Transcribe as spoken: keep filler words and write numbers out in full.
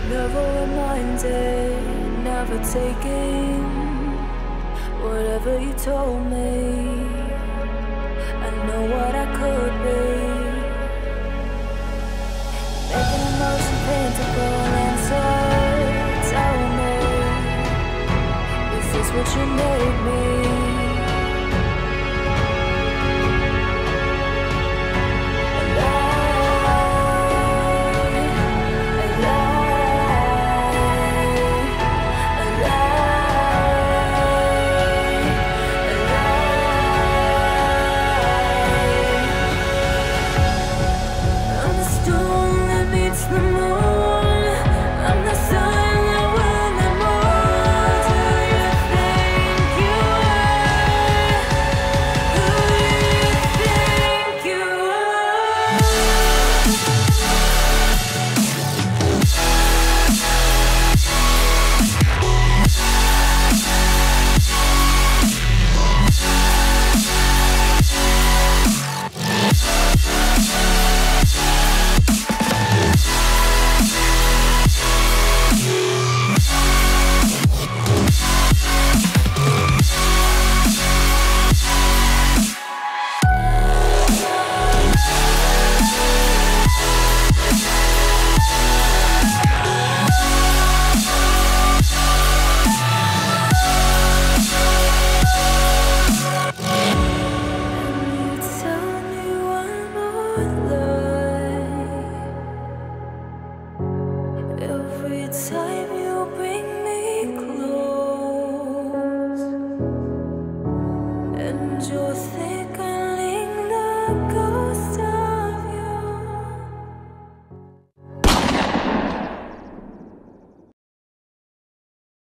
Never reminded, never taking whatever you told me. I know what I could be, making emotion paintable answer. Tell me, is this what you made me? Every time you bring me close, and you're thickening the ghost.